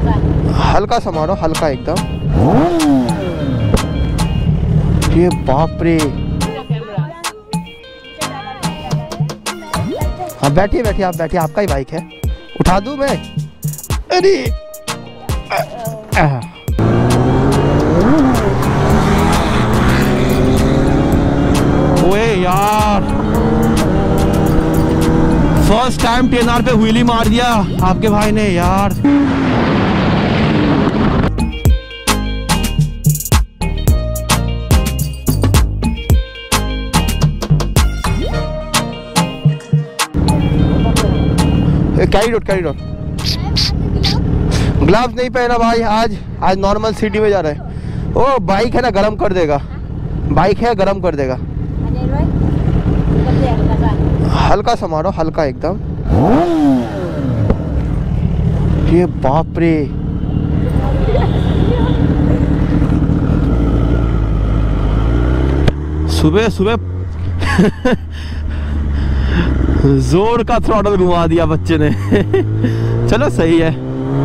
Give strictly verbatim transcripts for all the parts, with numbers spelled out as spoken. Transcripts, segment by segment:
हल्का सा मारो, हल्का एकदम। ये बाप रे। हाँ बैठिए बैठिए, आप बैठिए, आपका ही बाइक है। उठा दूं मैं? अरे ओए यार, फर्स्ट टाइम टेन आर पे व्हीली मार दिया आपके भाई ने यार। Carry road, carry road. Gloves नहीं पहना भाई आज, आज नॉर्मल सिटी में जा रहे हैं। ओ बाइक है ना, गरम कर देगा, बाइक है गरम कर देगा। हल्का सा मारो, हल्का एकदम। ये बाप रे। सुबह सुबह जोर का थ्रॉटल घुमा दिया बच्चे ने। चलो सही है।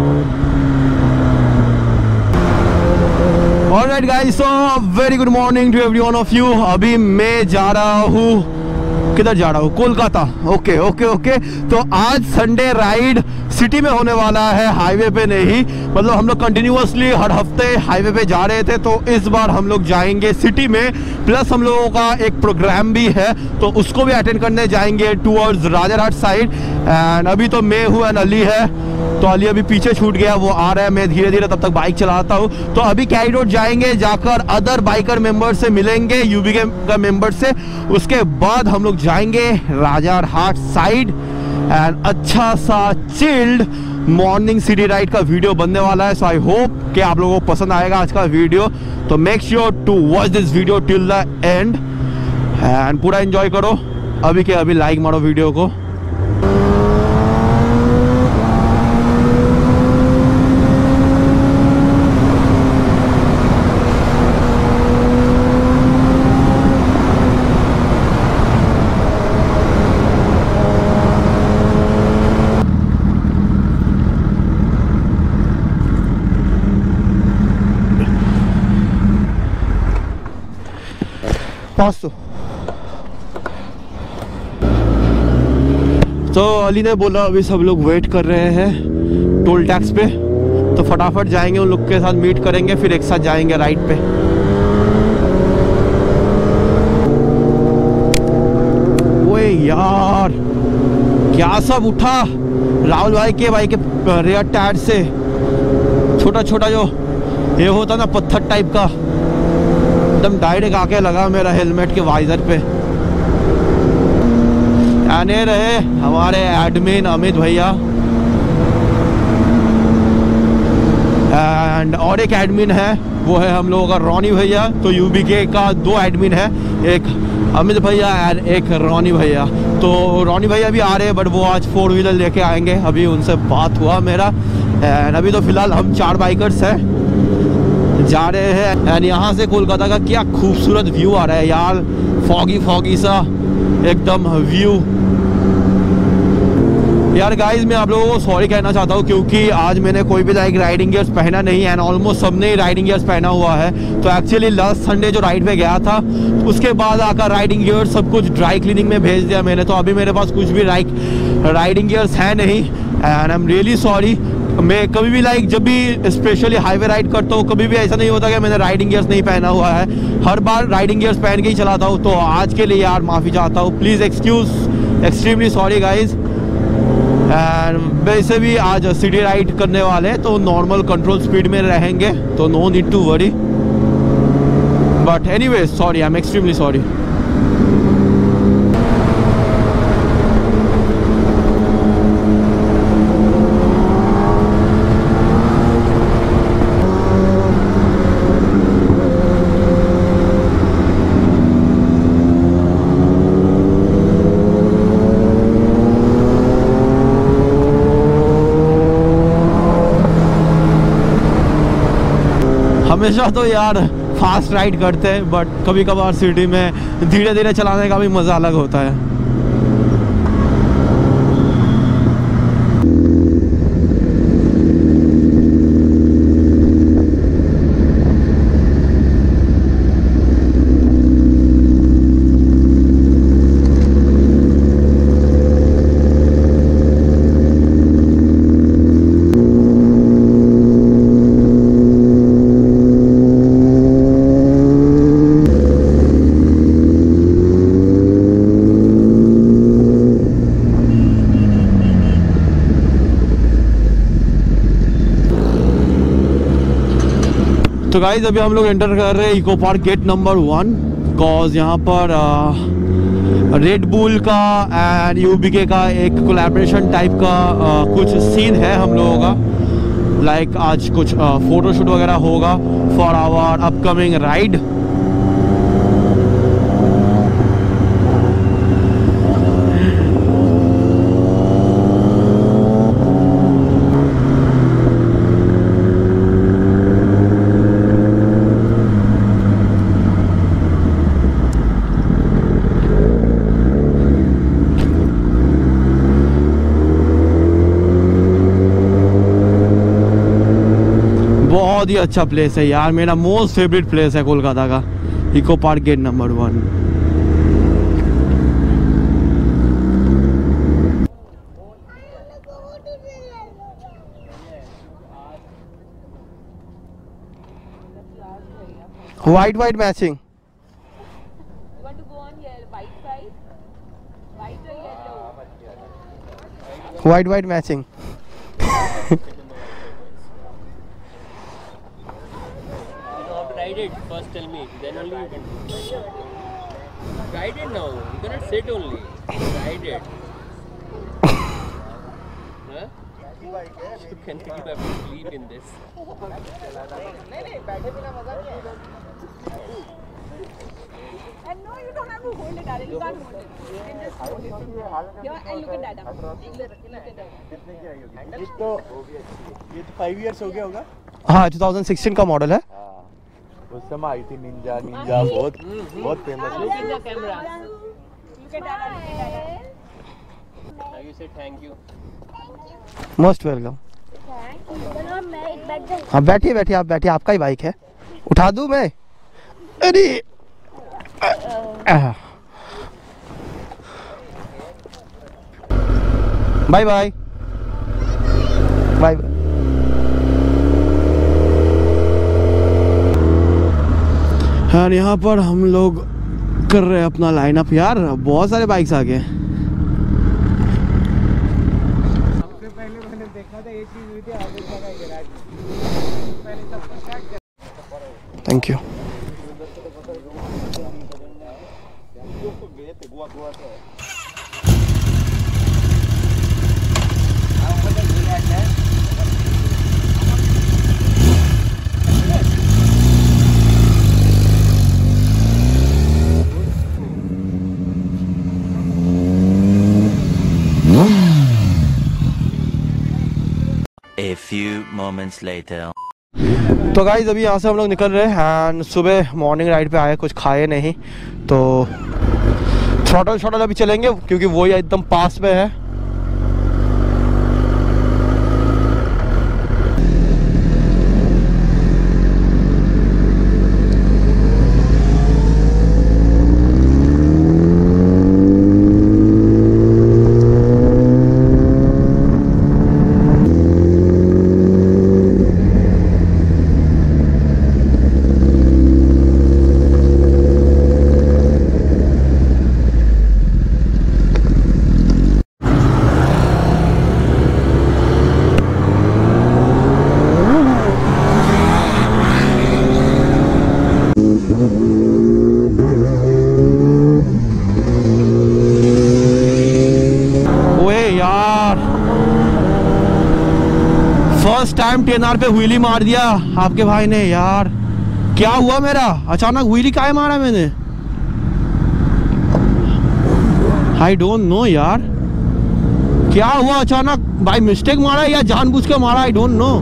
Alright guys, so very good morning to every one of you. अभी मैं जा रहा हूँ, किधर जा रहा हूँ? कोलकाता। Okay okay okay. तो आज संडे राइड सिटी में होने वाला है, हाईवे पे नहीं। मतलब हम लोग कंटिन्यूअसली हर हफ्ते हाईवे पे जा रहे थे, तो इस बार हम लोग जाएंगे सिटी में। प्लस हम लोगों का एक प्रोग्राम भी है, तो उसको भी अटेंड करने जाएंगे टूवर्ड्स राजारहाट साइड। एंड अभी तो मैं हूँ एंड अली है, तो अली अभी पीछे छूट गया, वो आ रहा है। मैं धीरे धीरे तब तक बाइक चलाता हूँ। तो अभी कैरी रोड जाएंगे, जाकर अदर बाइकर मेंबर से मिलेंगे, यूबी के मेंबर से। उसके बाद हम लोग जाएंगे राजारहाट साइड एंड अच्छा सा चिल्ड मॉर्निंग सिटी राइड का वीडियो बनने वाला है। सो आई होप कि आप लोगों को पसंद आएगा आज का वीडियो। तो make sure to watch this video till the end and पूरा एंजॉय करो। अभी के अभी लाइक मारो वीडियो को। तो अली ने बोला अभी सब लोग वेट कर रहे हैं टोल टैक्स पे, तो फटाफट जाएंगे, उन लोग के साथ मीट करेंगे, फिर एक साथ जाएंगे राइड पे। ओए यार, क्या सब उठा राहुल भाई के भाई के रेयर टायर से। छोटा छोटा जो ये होता ना पत्थर टाइप का, एकदम डायरेक्ट आके लगा मेरा हेलमेट के वाइजर पे। आने रहे हमारे एडमिन अमित भैया एंड और एक एडमिन है, वो है हम लोगों का रोनी भैया। तो यूबी के का दो एडमिन है, एक अमित भैया एंड एक रोनी भैया। तो रोनी भैया भी आ रहे हैं, बट वो आज फोर व्हीलर लेके आएंगे। अभी उनसे बात हुआ मेरा एंड अभी तो फिलहाल हम चार बाइकर्स हैं, जा रहे हैं। एंड यहाँ से कोलकाता का क्या खूबसूरत व्यू आ रहा है यार, फॉगी फॉगी सा एकदम व्यू। यार गाइज, मैं आप लोगों को सॉरी कहना चाहता हूँ, क्योंकि आज मैंने कोई भी लाइक राइडिंग गियर्स पहना नहीं है एंड ऑलमोस्ट सबने ही राइडिंग गियर्स पहना हुआ है। तो एक्चुअली लास्ट संडे जो राइड पे गया था, उसके बाद आकर राइडिंग गियर्स सब कुछ ड्राई क्लीनिंग में भेज दिया मैंने। तो अभी मेरे पास कुछ भी लाइक राइडिंग गियर्स है नहीं and I am really sorry. मैं कभी भी लाइक जब भी स्पेशली हाईवे राइड करता हूँ, कभी भी ऐसा नहीं होता कि मैंने राइडिंग गियर्स नहीं पहना हुआ है। हर बार राइडिंग गियर्स पहन के ही चलाता हूँ। तो आज के लिए यार माफ़ी चाहता हूँ, please excuse, extremely sorry guys. And वैसे भी आज सिटी राइड करने वाले हैं, तो नॉर्मल कंट्रोल स्पीड में रहेंगे, तो no need to worry. But anyway sorry, I am extremely sorry. हमेशा तो यार फास्ट राइड करते हैं, बट कभी कभार सिटी में धीरे धीरे चलाने का भी मज़ा अलग होता है। तो गाइज अभी हम लोग एंटर कर रहे हैं eco park gate number one, cause यहाँ पर रेड बुल का एंड यूबीके का एक कोलैबोरेशन टाइप का uh, कुछ सीन है हम लोगों का। लाइक like, आज कुछ फोटोशूट uh, वगैरह होगा फॉर आवर अपकमिंग राइड। बहुत ही अच्छा प्लेस है यार, मेरा मोस्ट फेवरेट प्लेस है कोलकाता का eco park gate number one. White white matching, white white matching. Ride it first, tell me, then only you can ride it now. You cannot sit only. Ride it. Huh? You can, you have to sleep in this. And no, you don't have to hold it, darling. You can't hold it. You can just hold it. Yeah, and look at Dada. Look at Dada. कितने की आई होगी? ये तो ये तो five years हो गया होगा। हाँ, टू थाउजेंड सिक्सटीन का मॉडल है। उस समय आई थी निंजा, निंजा बहुत बहुत फेमस है। Look at the camera. Look at Dada. Look at Dada. Now you say thank you. Most welcome. हाँ बैठिए बैठिए, आप बैठिए, आपका ही बाइक है। उठा दूँ मैं? अरे बाय बाय बाय। यार यहाँ पर हम लोग कर रहे हैं अपना लाइनअप। यार बहुत सारे बाइक्स आ गए। सबसे पहले मैंने देखा था एक चीज हुई थी आगे का गैराज में, पहले सब कुछ स्टार्ट किया। Thank you. A few moments later. तो गाइज अभी यहाँ से हम लोग निकल रहे हैं एंड सुबह मॉर्निंग राइड पे आए, कुछ खाए नहीं तो थ्रॉटल शॉटल अभी चलेंगे क्योंकि वो ही एकदम पास में है। फर्स्ट टाइम टेनआर पे व्हीली मार दिया आपके भाई ने। यार क्या हुआ मेरा, अचानक व्हीली काहे मारा मैंने? आई डोंट नो यार, क्या हुआ अचानक? भाई मिस्टेक मारा या जानबूझ के मारा? I don't know.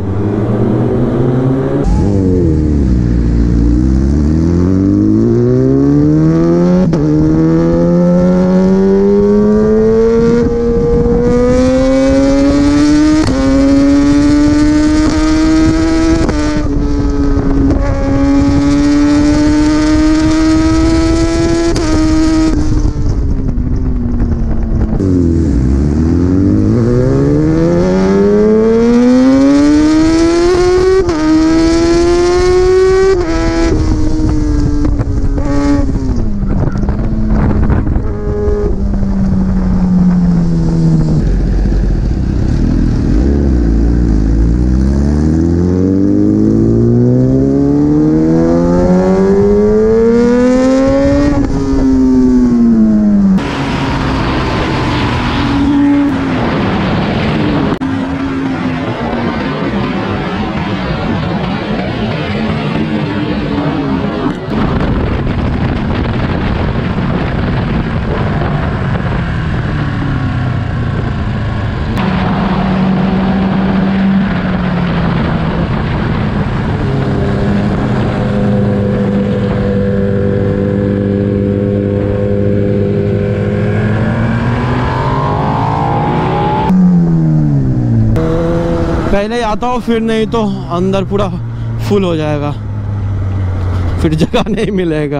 पहले आता हूँ, फिर नहीं तो अंदर पूरा फुल हो जाएगा, फिर जगह नहीं मिलेगा।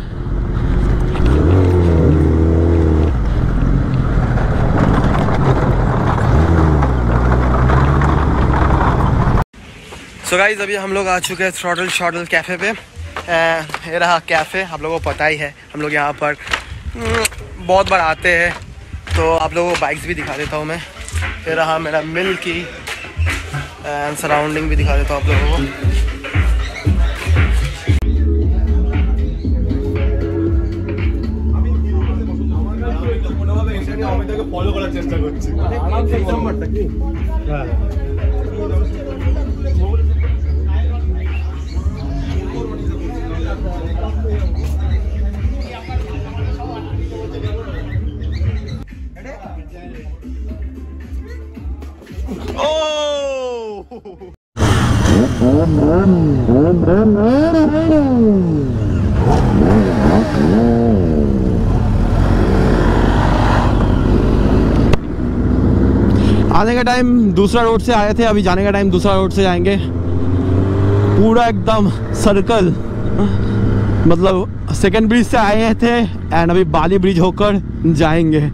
सो गाइस अभी हम लोग आ चुके हैं थ्रॉटल शॉटल कैफ़े पे। ये रहा कैफ़े, आप लोगों को पता ही है, हम लोग यहाँ पर बहुत बार आते हैं, तो आप लोगों को बाइक्स भी दिखा देता हूँ मैं। ये रहा मेरा मिल्की एंड सराउंडिंग भी दिखा देता हूँ आप लोगों को। फॉलो करार चेष्टा করছি। आने का टाइम दूसरा रोड से आए थे, अभी जाने का टाइम दूसरा रोड से जाएंगे। पूरा एकदम सर्कल, मतलब सेकंड ब्रिज से आए थे एंड अभी बाली ब्रिज होकर जाएंगे।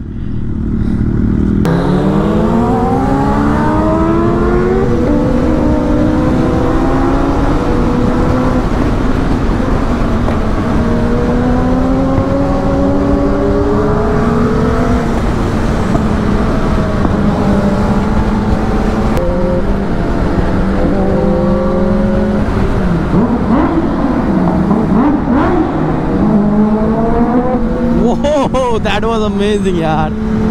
Oh, that was amazing, यार।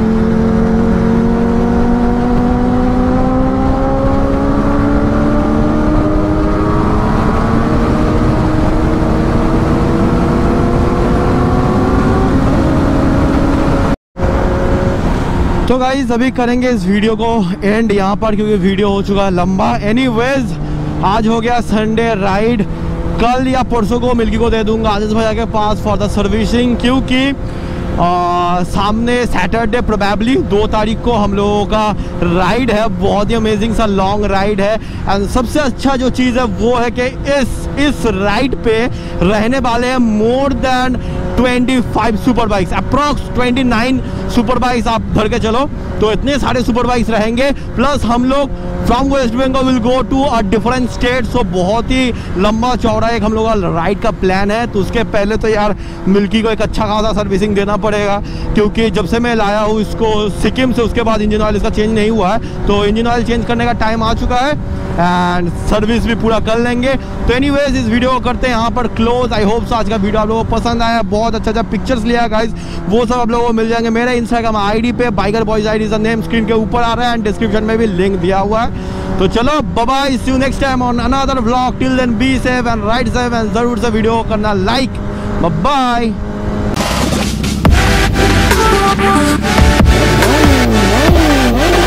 तो गाइस अभी करेंगे इस वीडियो को एंड यहाँ पर, क्योंकि वीडियो हो चुका है लंबा। एनीवेज आज हो गया संडे राइड, कल या परसों को मिल्की को दे दूंगा आदित्य भैया के पास फॉर द सर्विसिंग, क्योंकि आ, सामने सैटरडे प्रोबेबली दो तारीख को हम लोगों का राइड है, बहुत ही अमेजिंग सा लॉन्ग राइड है। एंड सबसे अच्छा जो चीज़ है वो है कि इस इस राइड पे रहने वाले हैं मोर देन पच्चीस सुपर बाइक्स, अप्रॉक्स उनतीस सुपर बाइक्स आप धर के चलो, तो इतने सारे सुपर बाइक्स रहेंगे। प्लस हम लोग from West Bengal will go to a different state, so बहुत ही लंबा चौड़ा एक हम लोग का राइड का प्लान है। तो उसके पहले तो यार मिल्की को एक अच्छा खासा सर्विसिंग देना पड़ेगा, क्योंकि जब से मैं लाया हूँ इसको सिक्किम से, उसके बाद इंजन ऑयल इसका चेंज नहीं हुआ है, तो इंजन ऑयल चेंज करने का टाइम आ चुका है एंड सर्विस भी पूरा कर लेंगे। तो एनीवेज इस वीडियो को करते हैं यहाँ पर क्लोज। आई होप सो आज का वीडियो आप लोगों को पसंद आया, बहुत अच्छा अच्छा पिक्चर्स लिया गाइज, वो सब आप लोगों को मिल जाएंगे मेरे इंस्टाग्राम आईडी पे, बाइकर बॉयज आईडी का नेम स्क्रीन के ऊपर आ रहा है एंड डिस्क्रिप्शन में भी लिंक दिया हुआ है। तो चलो bye bye, see you next time on another vlog, till then be safe and ride safe and जरूर से वीडियो करना लाइक। Bye bye.